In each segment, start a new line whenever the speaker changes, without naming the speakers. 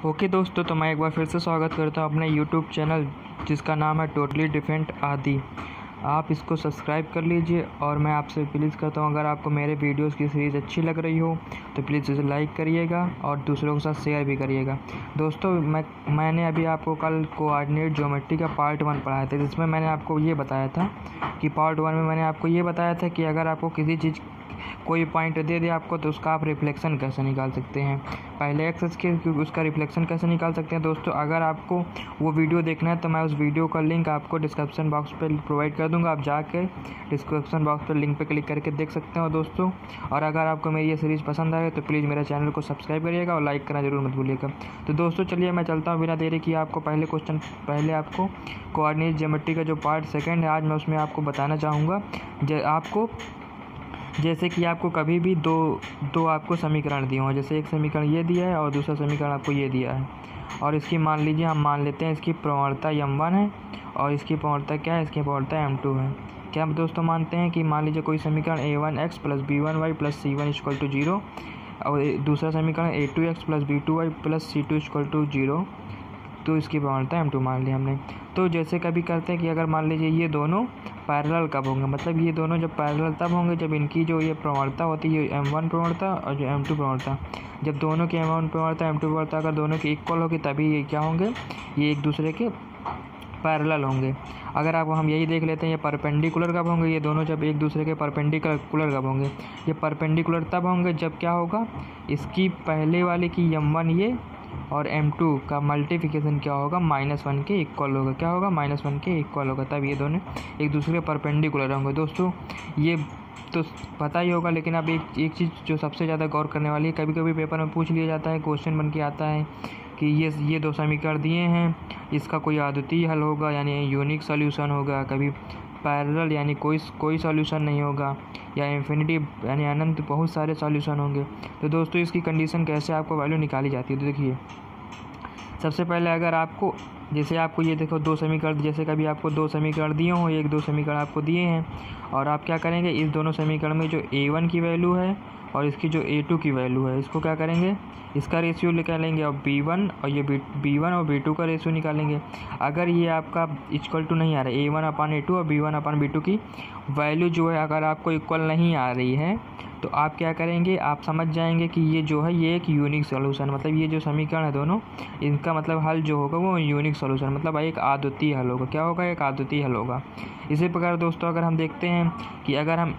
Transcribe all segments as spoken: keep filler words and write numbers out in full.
Okay दोस्तों, तो मैं एक बार फिर से स्वागत करता हूं अपने यूट्यूब चैनल जिसका नाम है टोटली डिफरेंट आदि। आप इसको सब्सक्राइब कर लीजिए और मैं आपसे प्लीज़ करता हूं, अगर आपको मेरे वीडियोस की सीरीज़ अच्छी लग रही हो तो प्लीज़ इसे लाइक करिएगा और दूसरों के साथ शेयर भी करिएगा। दोस्तों मैं मैंने अभी आपको कल कोऑर्डिनेट ज्योमेट्री का पार्ट वन पढ़ाया था, जिसमें मैंने आपको ये बताया था कि पार्ट वन में मैंने आपको ये बताया था कि अगर आपको किसी चीज़ कोई पॉइंट दे दे आपको तो उसका आप रिफ्लेक्शन कैसे निकाल सकते हैं, पहले एक्स के क्योंकि उसका रिफ्लेक्शन कैसे निकाल सकते हैं। दोस्तों अगर आपको वो वीडियो देखना है तो मैं उस वीडियो का लिंक आपको डिस्क्रिप्शन बॉक्स पे प्रोवाइड कर दूंगा, आप जाके डिस्क्रिप्शन बॉक्स पर लिंक पे क्लिक करके देख सकते हो दोस्तों। और अगर आपको मेरी ये सीरीज़ पसंद आए तो प्लीज़ मेरे चैनल को सब्सक्राइब करिएगा और लाइक करना जरूर मत भूलिएगा। तो दोस्तों चलिए मैं चलता हूँ बिना देरी किए, आपको पहले क्वेश्चन पहले आपको कोऑर्डिनेट ज्योमेट्री का जो पार्ट सेकेंड है आज मैं उसमें आपको बताना चाहूँगा। आपको जैसे कि आपको कभी भी दो दो आपको समीकरण दिए हों, जैसे एक समीकरण ये दिया है और दूसरा समीकरण आपको ये दिया है, और इसकी मान लीजिए हम मान लेते हैं इसकी प्रवणता एम वन है और इसकी प्रवणता क्या है, इसकी प्रवणता एम टू है। क्या हम दोस्तों मानते हैं कि मान लीजिए कोई समीकरण A one X plus B one Y plus C one equal to zero और दूसरा समीकरण A two X plus B two Y plus C two equal to zero, तो इसकी प्रवणता एम टू मान लिया हमने। तो जैसे कभी करते हैं कि अगर मान लीजिए ये दोनों पैरेलल कब होंगे, मतलब ये दोनों जब पैरेलल तब होंगे जब इनकी जो ये प्रवणता होती है एम वन प्रवणता और जो एम टू प्रवणता, जब दोनों की एम वन प्रवणता एम टू प्रवणता अगर दोनों की इक्वल होगी तभी ये क्या होंगे, ये एक दूसरे के पैरेलल होंगे। अगर आप हम यही देख लेते हैं ये परपेंडिकुलर कब होंगे, ये दोनों जब एक दूसरे के परपेंडिकुलर कब होंगे, ये परपेंडिकुलर तब होंगे जब क्या होगा, इसकी पहले वाले की एम वन ये और एम टू का मल्टीप्लिकेशन क्या होगा, माइनस वन के इक्वल होगा, क्या होगा माइनस वन के इक्वल होगा, तब ये दोनों एक दूसरे के परपेंडिकुलर होंगे। दोस्तों ये तो पता ही होगा, लेकिन अब एक एक चीज़ जो सबसे ज़्यादा गौर करने वाली है, कभी कभी पेपर में पूछ लिया जाता है, क्वेश्चन बन के आता है कि ये ये दो समीकरण दिए हैं, इसका कोई अद्वितीय हल होगा यानी यूनिक सॉल्यूशन होगा, कभी पैरेलल यानी कोई कोई सॉल्यूशन नहीं होगा, या इन्फिनिटी यानी अनंत बहुत सारे सॉल्यूशन होंगे। तो दोस्तों इसकी कंडीशन कैसे आपको वैल्यू निकाली जाती है, तो देखिए सबसे पहले अगर आपको जैसे आपको ये देखो दो समीकरण, जैसे कभी आपको दो समीकरण दिए हों, एक दो समीकरण आपको दिए हैं और आप क्या करेंगे, इस दोनों समीकरण में जो ए वन की वैल्यू है और इसकी जो ए टू की वैल्यू है इसको क्या करेंगे, इसका रेशियो निकालेंगे और बी वन और ये बी वन और बी टू का रेशियो निकालेंगे। अगर ये आपका इक्वल टू नहीं आ रहा है, A one upon A two और B one upon B two की वैल्यू जो है अगर आपको इक्वल नहीं आ रही है तो आप क्या करेंगे, आप समझ जाएंगे कि ये जो है ये एक यूनिक सॉल्यूशन, मतलब ये जो समीकरण है दोनों इनका मतलब हल जो होगा वो यूनिक सॉल्यूशन, मतलब एक अद्वितीय हल होगा। क्या होगा, एक अद्वितीय हल होगा। इसी प्रकार दोस्तों अगर हम देखते हैं कि अगर हम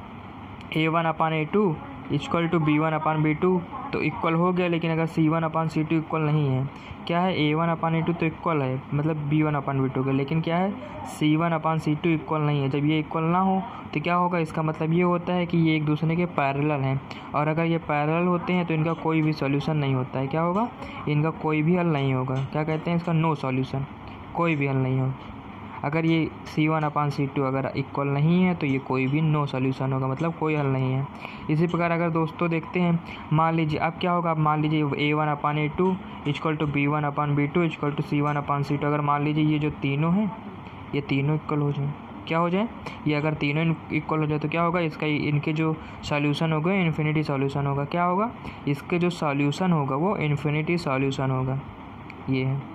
A one upon A two equal to B one upon B two तो इक्वल हो गया, लेकिन अगर C one upon C two equal नहीं है, क्या है A one upon A two तो इक्वल है मतलब B one upon B two के, लेकिन क्या है C one upon C two equal नहीं है। जब ये इक्वल ना हो तो क्या होगा, इसका मतलब ये होता है कि ये एक दूसरे के पैरेलल हैं, और अगर ये पैरेलल होते हैं तो इनका कोई भी सॉल्यूशन नहीं होता है। क्या होगा, इनका कोई भी हल नहीं होगा, क्या कहते हैं इसका, नो सॉल्यूशन, कोई भी हल नहीं होगा। अगर ये C one upon C two अगर इक्वल नहीं है तो ये कोई भी नो सॉल्यूशन होगा, मतलब कोई हल नहीं है। इसी प्रकार अगर दोस्तों देखते हैं, मान लीजिए अब क्या होगा, अब मान लीजिए A one upon A two equal to B one upon B two equal to C one upon C two, अगर मान लीजिए ये जो तीनों हैं ये तीनों इक्वल हो जाए, क्या हो जाए, ये अगर तीनों इक्वल हो जाए तो क्या होगा, इसका इनके जो सॉल्यूशन होगा इन्फिनिटी सॉल्यूशन होगा। क्या होगा, इसके जो सॉल्यूशन होगा वो इन्फिनिटी सॉल्यूशन होगा, ये है।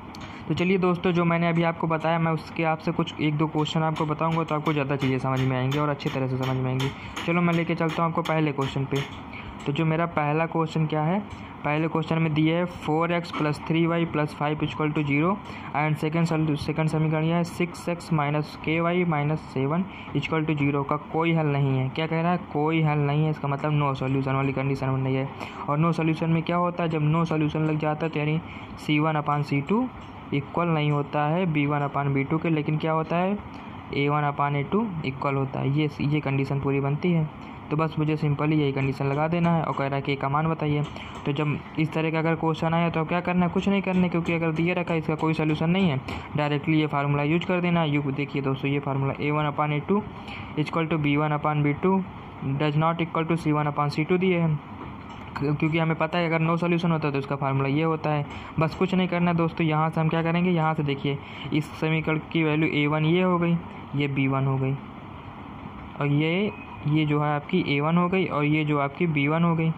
तो चलिए दोस्तों जो मैंने अभी आपको बताया मैं उसके आपसे कुछ एक दो क्वेश्चन आपको बताऊंगा तो आपको ज़्यादा चीज़ें समझ में आएंगी और अच्छी तरह से समझ में आएंगी। चलो मैं लेके चलता हूँ आपको पहले क्वेश्चन पे। तो जो मेरा पहला क्वेश्चन क्या है, पहले क्वेश्चन में दिया है four X plus three Y plus five equal to zero and second second समीकरण यह है six X minus K Y minus seven equal to zero का कोई हल नहीं है। क्या कह रहा है, कोई हल नहीं है, इसका मतलब नो सॉल्यूशन वाली कंडीशन नहीं है। और नो सॉल्यूशन में क्या होता है, जब नो सॉल्यूशन लग जाता है तो यानी C one upon C two equal नहीं होता है B one upon B two के, लेकिन क्या होता है A one upon A two equal होता है। ये ये कंडीशन पूरी बनती है। तो बस मुझे सिंपली यही कंडीशन लगा देना है और कह रहा है कि का मान बताइए। तो जब इस तरह का अगर क्वेश्चन आया तो क्या करना है, कुछ नहीं करना है, क्योंकि अगर दिए रखा है इसका कोई सोल्यूशन नहीं है, डायरेक्टली ये फार्मूला यूज कर देना। यू देखिए दोस्तों ये formula A one upon A two equal to B one upon B two does not equal to C one upon C two दिए हैं, क्योंकि हमें पता है अगर नो सॉल्यूशन होता है तो इसका फार्मूला ये होता है। बस कुछ नहीं करना है दोस्तों, यहाँ से हम क्या करेंगे, यहाँ से देखिए इस समीकरण की वैल्यू ए वन ये हो गई, ये बी वन हो गई और ये ये जो है आपकी ए वन हो गई और ये जो आपकी बी वन हो गई।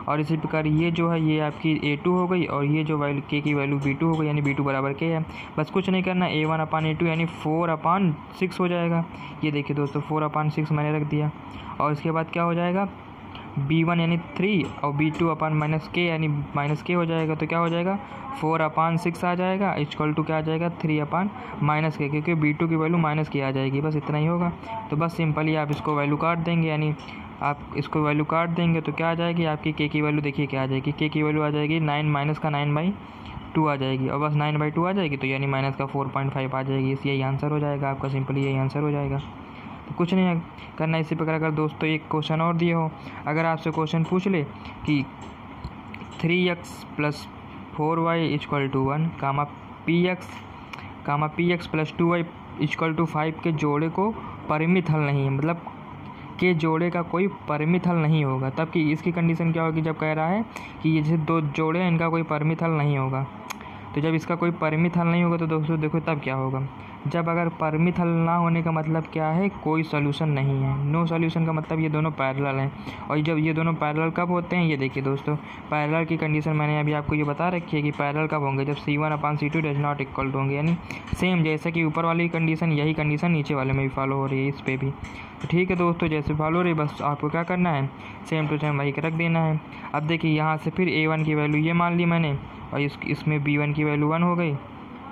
और इसी प्रकार ये जो है ये आपकी ए टू हो गई और ये जो वैल्यू के की वैल्यू बी टू हो गई, यानी बी टू बराबर के है। बस कुछ नहीं करना, A one upon A two यानी फोर अपान सिक्स हो जाएगा। ये देखिए दोस्तों फोर अपान सिक्स मैंने रख दिया। और इसके बाद क्या हो जाएगा, बी वन यानी थ्री और B two upon minus K यानी माइनस के हो जाएगा। तो क्या हो जाएगा, फोर अपान सिक्स आ जाएगा इक्वल टू क्या आ जाएगा, थ्री अपान माइनस के, क्योंकि बी टू की वैल्यू माइनस की आ जाएगी। बस इतना ही होगा। तो बस सिंपली आप इसको वैल्यू काट देंगे, यानी आप इसको वैल्यू काट देंगे तो क्या आ जाएगी आपकी के की वैल्यू, देखिए क्या आ जाएगी, के की वैल्यू आ जाएगी नाइन माइनस का नाइन बाई टू आ जाएगी। और बस नाइन बाई टू आ जाएगी तो यानी माइनस का फोर पॉइंट फाइव आ जाएगी। इस यही आंसर हो जाएगा आपका, सिंपली यही आंसर हो जाएगा। तो कुछ नहीं करना। इसी प्रकार अगर दोस्तों एक क्वेश्चन और दिए हो, अगर आपसे क्वेश्चन पूछ ले कि three X plus four Y equal to one comma P X comma P X plus two Y equal to five के जोड़े को परिमित हल नहीं है, मतलब के जोड़े का कोई परिमित हल नहीं होगा, तब कि इसकी कंडीशन क्या होगी, जब कह रहा है कि ये जैसे दो जोड़े हैं इनका कोई परिमित हल नहीं होगा। तो जब इसका कोई परिमित हल नहीं होगा तो दोस्तों देखो तब क्या होगा, जब अगर परिमित हल ना होने का मतलब क्या है, कोई सॉल्यूशन नहीं है। नो सॉल्यूशन का मतलब ये दोनों पैरेलल हैं। और जब ये दोनों पैरेलल कब होते हैं, ये देखिए दोस्तों पैरेलल की कंडीशन मैंने अभी आपको ये बता रखी है कि पैरेलल कब होंगे, जब C one upon C two does not equal to होंगे, यानी सेम जैसे कि ऊपर वाली कंडीशन यही कंडीशन नीचे वाले में भी फॉलो हो रही है, इस पर भी। तो ठीक है दोस्तों, जैसे फॉलो हो रही है बस आपको क्या करना है, सेम टू सेम वही रख देना है। अब देखिए यहाँ से फिर ए वन की वैल्यू ये मान ली मैंने और इस इसमें बी वन की वैल्यू वन हो गई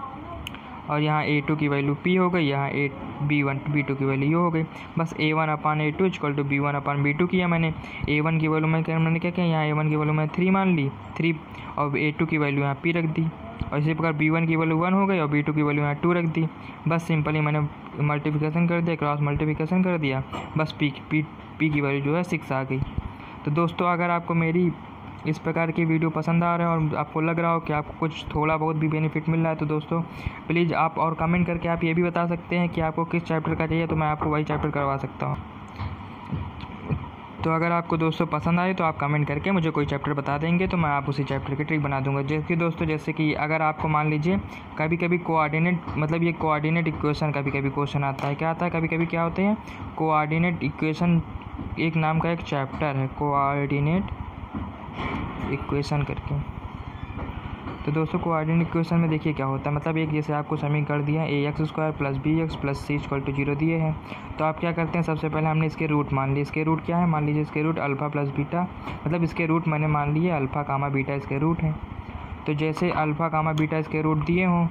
और यहाँ ए टू की वैल्यू पी हो गई, यहाँ A B one B two की वैल्यू ये हो गई। बस A one upon A two equal to B one upon B two किया मैंने। ए वन की वैल्यू मैं मैंने क्या किया, यहाँ ए वन की वैल्यू मैं थ्री मान ली, थ्री और ए टू की वैल्यू यहाँ पी रख दी। और इसी प्रकार बी वन की वैल्यू वन हो गई और बी टू की वैल्यू यहाँ टू रख दी। बस सिंपली मैंने मल्टीप्लिकेशन कर दिया, क्रॉस मल्टीप्लिकेशन कर दिया, बस पी पी पी की वैल्यू जो है सिक्स आ गई। तो दोस्तों अगर आपको मेरी इस प्रकार की वीडियो पसंद आ रहा है और आपको लग रहा हो कि आपको कुछ थोड़ा बहुत भी बेनिफिट मिल रहा है तो दोस्तों प्लीज़ आप और कमेंट करके आप ये भी बता सकते हैं कि आपको किस चैप्टर का चाहिए, तो मैं आपको वही चैप्टर करवा सकता हूँ। तो अगर आपको दोस्तों पसंद आए तो आप कमेंट करके मुझे कोई चैप्टर बता देंगे तो मैं आप उसी चैप्टर की ट्रिक बना दूंगा। जैसे कि दोस्तों जैसे कि अगर आपको मान लीजिए कभी कभी कोऑर्डिनेट मतलब ये कोऑर्डिनेट इक्वेशन कभी कभी क्वेश्चन आता है, क्या आता है कभी कभी क्या होते हैं कोऑर्डिनेट इक्वेशन, एक नाम का एक चैप्टर है कोऑर्डिनेट इक्वेशन करके। तो दोस्तों कोऑर्डिनेट इक्वेशन में देखिए क्या होता है, मतलब एक जैसे आपको समीकरण दिया है A X square plus B X plus C equal to zero दिए हैं, तो आप क्या करते हैं सबसे पहले हमने इसके रूट मान लिए। इसके रूट क्या है, मान लीजिए इसके रूट अल्फ़ा प्लस बीटा, मतलब इसके रूट मैंने मान लिए अल्फ़ा कामा बीटा इसके रूट हैं। तो जैसे अल्फ़ा कामा बीटा इसके रूट दिए हों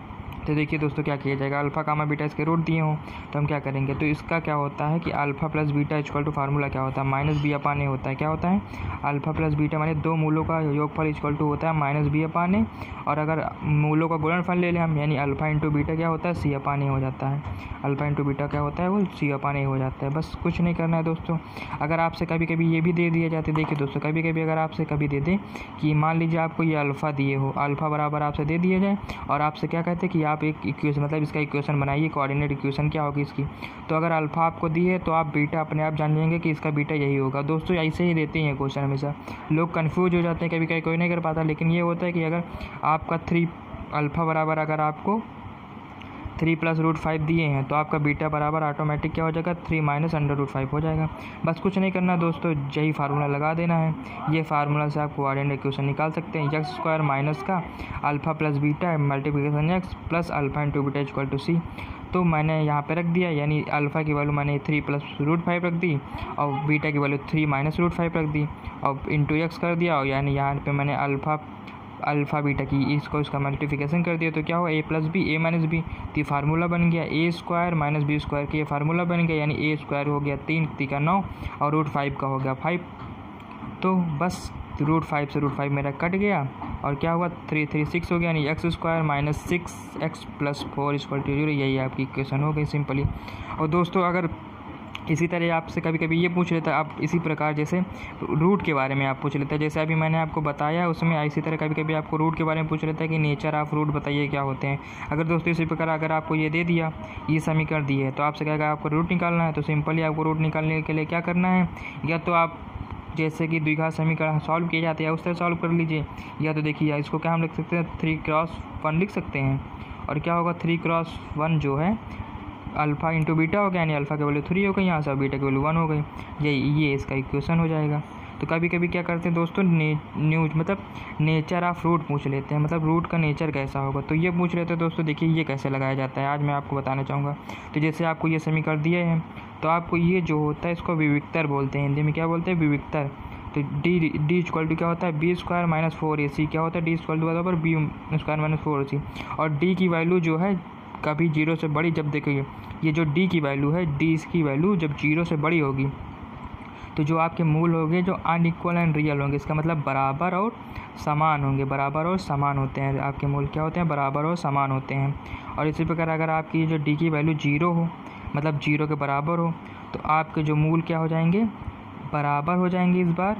तो देखिए दोस्तों क्या किया जाएगा, अल्फ़ा कामा बीटा इसके रूट दिए हों तो हम क्या करेंगे, तो इसका क्या होता है कि alpha plus beta equal to formula क्या होता है माइनस बी अपान ए होता है। क्या होता है अल्फ़ा प्लस बीटा माने दो मूलों का योगफल इक्वल टू होता है माइनस बी अपान ए, और अगर मूलों का गुणनफल ले लें हम यानी अल्फ़ा इंटू बीटा क्या होता है सी अपान ए हो जाता है। अल्फ़ा इंटू बीटा क्या होता है वो सी अपान ए हो जाता है। बस कुछ नहीं करना है दोस्तों। अगर आपसे कभी कभी ये भी दे दिया जाता है, देखिए दोस्तों कभी कभी अगर आपसे कभी दे दें कि मान लीजिए आपको ये अल्फ़ा दिए हो, अल्फ़ा बराबर आपसे दे दिया जाए और आपसे क्या कहते हैं कि आप एक इक्वेशन मतलब इसका इक्वेशन बनाइए, कोऑर्डिनेट इक्वेशन क्या होगी इसकी। तो अगर अल्फ़ा आपको दी है तो आप बीटा अपने आप जान जाएंगे कि इसका बीटा यही होगा। दोस्तों ऐसे ही देते हैं क्वेश्चन, हमेशा लोग कंफ्यूज हो जाते हैं, कभी कभी कोई नहीं कर पाता। लेकिन ये होता है कि अगर आपका थ्री अल्फ़ा बराबर अगर आपको थ्री प्लस रूट फाइव दिए हैं तो आपका बीटा बराबर ऑटोमेटिक क्या हो जाएगा three minus under root five हो जाएगा। बस कुछ नहीं करना दोस्तों, यही फार्मूला लगा देना है। ये फार्मूला से आप कोऑर्डिनेट इक्वेशन निकाल सकते हैं, एक्स स्क्वायर माइनस का alpha plus beta multiplication x plus alpha into beta equal to c. तो मैंने यहाँ पे रख दिया, यानी अल्फ़ा की वैल्यू मैंने थ्री प्लस रूट फाइव रख दी और बीटा की value three minus root five रख दी और इंटू एक्स कर दिया, और यानी यहाँ पे मैंने अल्फ़ा अल्फ़ा बीटा की इसको इसका मल्टीप्लिकेशन कर दिया तो क्या हुआ a plus b a minus b, तो फार्मूला बन गया a square minus b square की, ये फार्मूला बन गया, यानी ए स्क्वायर हो गया तीन तीका नौ और रूट फाइव का हो गया फाइव। तो बस रूट फाइव से रूट फाइव मेरा कट गया और क्या हुआ थ्री थ्री सिक्स हो गया, यानी x square minus six x plus four equal to zero, यही आपकी इक्वेशन हो गई सिंपली। और दोस्तों अगर इसी तरह आपसे कभी कभी ये पूछ लेता है, आप इसी प्रकार जैसे रूट के बारे में आप पूछ लेते हैं, जैसे अभी मैंने आपको बताया उसमें इसी तरह कभी कभी आपको रूट के बारे में पूछ लेता है कि नेचर ऑफ रूट बताइए क्या होते हैं। अगर दोस्तों इसी प्रकार अगर आपको ये दे दिया ये समीकरण दी है तो आपसे कहेगा आपको रूट निकालना है, तो सिंपली आपको रूट निकालने के लिए क्या करना है, या तो आप जैसे कि द्विघात समीकरण सॉल्व किए जाते हैं उस तरह सॉल्व कर लीजिए, या तो देखिए इसको क्या हम लिख सकते हैं थ्री क्रॉस वन लिख सकते हैं, और क्या होगा थ्री क्रॉस वन जो है अल्फ़ा इंटू बीटा हो गया, यानी अल्फ़ा की वैल्यू थ्री हो गई यहाँ से, बीटा की वैल्यू वन हो गई, यही ये इसका इक्वेशन हो जाएगा। तो कभी कभी क्या करते हैं दोस्तों, ने न्यूज मतलब नेचर ऑफ रूट पूछ लेते हैं, मतलब रूट का नेचर कैसा होगा, तो ये पूछ लेते हैं दोस्तों। देखिए ये कैसे लगाया जाता है, आज मैं आपको बताना चाहूँगा। तो जैसे आपको ये समीकरण दिए हैं, तो आपको ये जो होता है इसको विविक्तर बोलते हैं, हिंदी में क्या बोलते हैं, विविक्तर। तो डी डी इक्वल टू क्या होता है, b square minus four a c, क्या होता है, डी इक्वल टू बराबर b square minus four a c. और डी की वैल्यू जो है कभी जीरो से बड़ी, जब देखिए ये जो डी की वैल्यू है, डी इसकी वैल्यू जब जीरो से बड़ी होगी तो जो आपके मूल होंगे जो अनइक्वल एंड रियल होंगे, इसका मतलब बराबर और समान होंगे, बराबर और समान होते हैं आपके मूल, क्या होते हैं, बराबर और समान होते हैं। और इसी प्रकार अगर आपकी जो डी की वैल्यू जीरो हो, मतलब जीरो के बराबर हो, तो आपके जो मूल क्या हो जाएंगे, बराबर हो जाएंगे इस बार,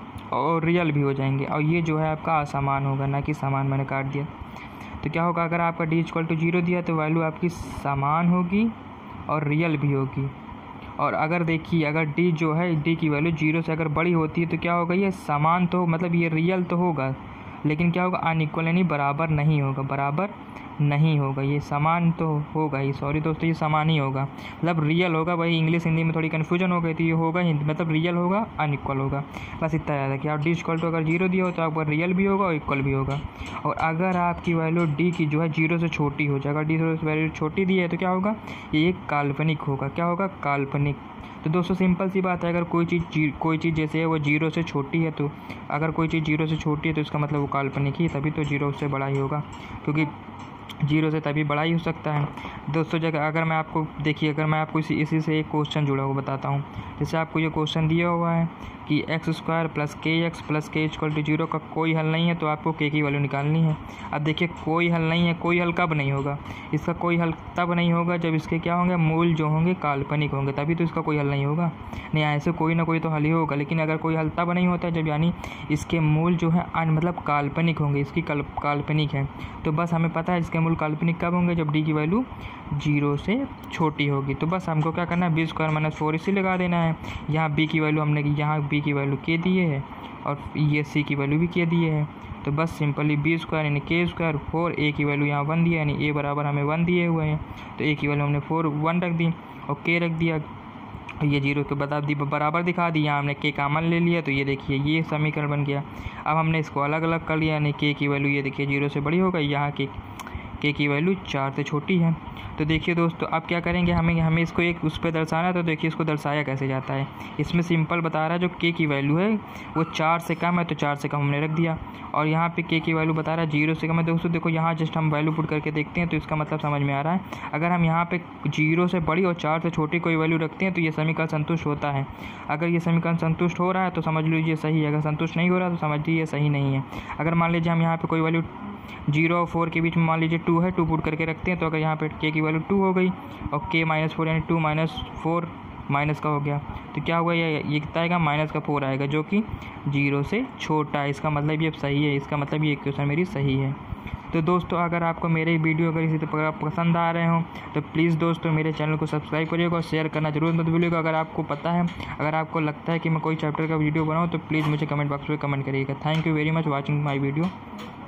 और रियल भी हो जाएंगे। और ये जो है आपका असमान होगा, ना कि समान, मैंने काट दिया। तो क्या होगा, अगर आपका डी इक्वल टू जीरो दिया तो वैल्यू आपकी समान होगी और रियल भी होगी। और अगर देखिए अगर डी जो है, डी की वैल्यू जीरो से अगर बड़ी होती है तो क्या होगा, ये समान तो मतलब ये रियल तो होगा, लेकिन क्या होगा, अनइक्वल यानी बराबर नहीं होगा, बराबर नहीं होगा। ये समान तो होगा ही, सॉरी दोस्तों, ये समान ही होगा, मतलब रियल होगा। वही इंग्लिश हिंदी में थोड़ी कन्फ्यूजन हो गई थी, ये होगा हिंदी मतलब रियल होगा, अनइक्वल होगा, बस इतना याद है कि आप डी इक्वल टू अगर जीरो दिया हो तो आपका रियल भी होगा और इक्वल भी होगा। और अगर आपकी वैल्यू डी की जो है जीरो से छोटी हो जाएगा, डी से वैल्यू छोटी दी है तो क्या होगा, ये एक काल्पनिक होगा, क्या होगा, काल्पनिक। तो दोस्तों सिंपल सी बात है, अगर कोई चीज़ कोई चीज़ जैसे है वो जीरो से छोटी है, तो अगर कोई चीज़ जीरो से छोटी है तो इसका मतलब वो काल्पनिक ही, तभी तो जीरो से बड़ा ही होगा, क्योंकि जीरो से तभी बड़ा ही हो सकता है। दोस्तों जगह अगर मैं आपको देखिए अगर मैं आपको इसी इसी से एक क्वेश्चन जुड़ा हुआ बताता हूँ। जैसे आपको ये क्वेश्चन दिया हुआ है कि x square plus k x plus k equal to zero का कोई हल नहीं है, तो आपको के की वैल्यू निकालनी है। अब देखिए कोई हल नहीं है, कोई हल कब नहीं होगा, इसका कोई हल तब नहीं होगा जब इसके क्या होंगे, मूल जो होंगे काल्पनिक होंगे, तभी तो इसका कोई हल नहीं होगा। नहीं ऐसे कोई ना कोई तो हल ही होगा, लेकिन अगर कोई हल तब नहीं होता जब यानी इसके मूल जो है मतलब काल्पनिक होंगे, इसकी काल्पनिक है। तो बस हमें पता है इसके मूल काल्पनिक कब होंगे, जब डी की वैल्यू जीरो से छोटी होगी। तो बस हमको क्या करना है, बी स्क्वायर माइनस फोर इसी लगा देना है। यहाँ बी की वैल्यू हमने यहाँ बी की वैल्यू के दिए है और ये सी की वैल्यू भी के दिए है। तो बस सिंपली बी स्क्वायर यानी के स्क्वायर फोर, ए की वैल्यू यहाँ वन दिया यानी ए बराबर हमें वन दिए हुए हैं, तो ए की वैल्यू हमने फोर वन रख दी और के रख दिया, ये जीरो के बता दी बराबर दिखा दी। यहाँ हमने के कॉमन ले लिया, तो ये देखिए ये समीकरण बन गया। अब हमने इसको अलग अलग कर लिया, यानी के की वैल्यू ये देखिए जीरो से बड़ी हो गई, यहाँ के के की वैल्यू चार से छोटी है। तो देखिए दोस्तों अब क्या करेंगे, हमें हमें इसको एक उस पर दर्शाना है। तो देखिए इसको दर्शाया कैसे जाता है, इसमें सिंपल बता रहा है जो के की वैल्यू है वो चार से कम है, तो चार से कम हमने रख दिया। और यहाँ पे के की वैल्यू बता रहा है जीरो से कम है। दोस्तों देखो यहाँ जस्ट हम वैल्यू पुट करके देखते हैं तो इसका मतलब समझ में आ रहा है। अगर हम यहाँ पे जीरो से बड़ी और चार से छोटी कोई वैल्यू रखते हैं तो ये समीकरण संतुष्ट होता है। अगर ये समीकरण संतुष्ट हो रहा है तो समझ लीजिए सही है, अगर संतुष्ट नहीं हो रहा तो समझ लीजिए सही नहीं है। अगर मान लीजिए हम यहाँ पे कोई वैल्यू जीरो और फोर के बीच में मान लीजिए टू है, टू पुट करके रखते हैं, तो अगर यहाँ पे के की वैल्यू टू हो गई और के माइनस फोर यानी टू माइनस फोर माइनस का हो गया, तो क्या होगा, ये ये कितना आएगा, माइनस का फोर आएगा जो कि जीरो से छोटा है। इसका मतलब ये सही है, इसका मतलब ये क्वेश्चन मेरी सही है। तो दोस्तों अगर आपको मेरे वीडियो अगर इसी तरह पसंद आ रहे हो तो प्लीज़ दोस्तों मेरे चैनल को सब्सक्राइब करिएगा और शेयर करना जरूर मत भूलिएगा। अगर आपको पता है, अगर आपको लगता है कि मैं कोई चैप्टर का वीडियो बनाऊँ तो प्लीज़ मुझे कमेंट बॉक्स में कमेंट करिएगा। Thank you very much watching my video.